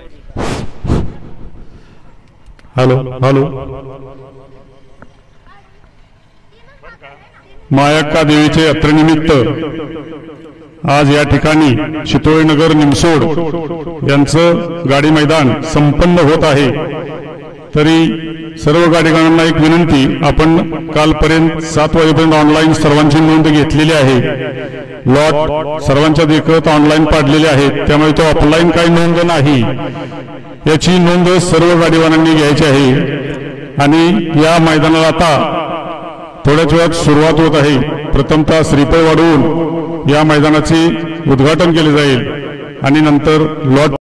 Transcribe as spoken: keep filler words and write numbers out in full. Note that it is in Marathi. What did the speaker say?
हॅलो हॅलो मायक्का देवीचे यात्रेनिमित्त आज या ठिकाणी चितोळीनगर निमसोड यांचं गाडी मैदान संपन्न होत आहे। तरी सर्व गाडीगारांना एक विनंती, आपण कालपर्यंत सात वाजेपर्यंत ऑनलाईन सर्वांची नोंद घेतलेली आहे। लॉट सर्वांच्या देखत ऑनलाईन पाडलेले आहेत, त्यामुळे तो ऑफलाईन काही नोंद नाही, याची नोंद सर्व गाडीवाल्यांनी घ्यायची आहे। आणि या मैदानाला आता थोड्याच वेळात सुरुवात होत आहे। प्रथमतः श्रीफळ वाढवून या मैदानाचे उद्घाटन केले जाईल आणि नंतर लॉट